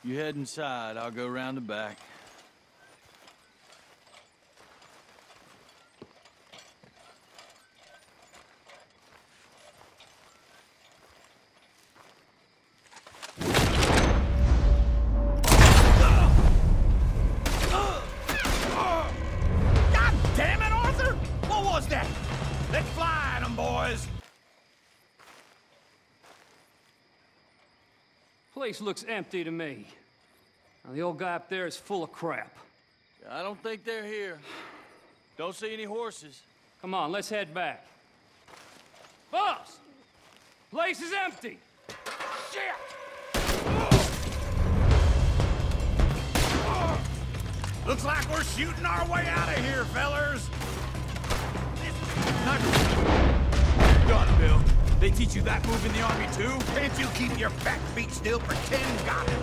You head inside, I'll go round the back. God damn it, Arthur! What was that? Let's fly at 'em, boys! Place looks empty to me. Now, the old guy up there is full of crap. I don't think they're here. Don't see any horses. Come on, let's head back. Boss! Place is empty! Shit! Looks like we're shooting our way out of here, fellers! Not done, Bill. They teach you that move in the Army, too? Can't you keep your back feet still for 10 goddamn